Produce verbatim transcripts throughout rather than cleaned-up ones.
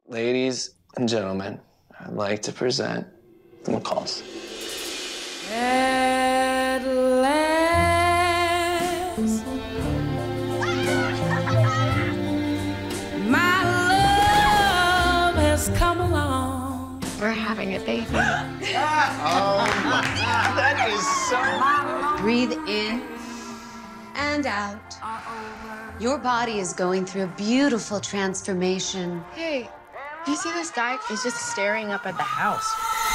Ladies and gentlemen, I'd like to present the McCalls. At last, my love has come along. We're having a baby. Oh my, that is so... Breathe in and out. Your body is going through a beautiful transformation. Hey, you see this guy? He's just staring up at the house.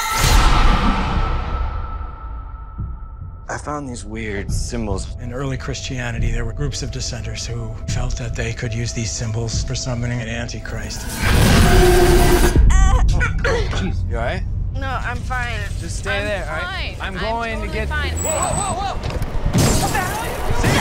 I found these weird symbols. In early Christianity, there were groups of dissenters who felt that they could use these symbols for summoning an antichrist. Jeez, you all right? No, I'm fine. Just stay I'm there, fine. all right? I'm I'm going totally to get... fine. Whoa, whoa, whoa! What the hell are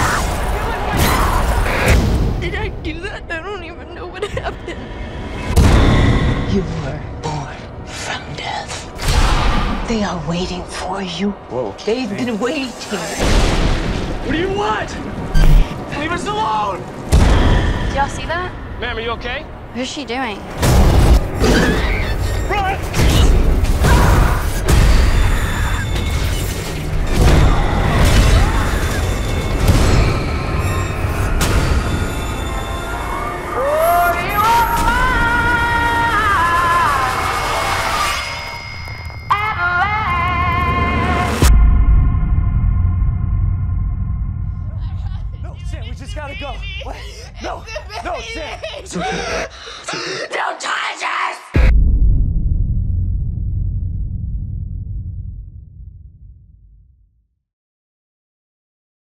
you doing? Did I do that? I don't even know what happened. You were born from death. They are waiting for you. Whoa. They've been waiting. What do you want? Leave us alone! Did y'all see that? Ma'am, are you okay? What's she doing? Run! Sam, we just gotta go. What? No, no, Sam. Don't touch her!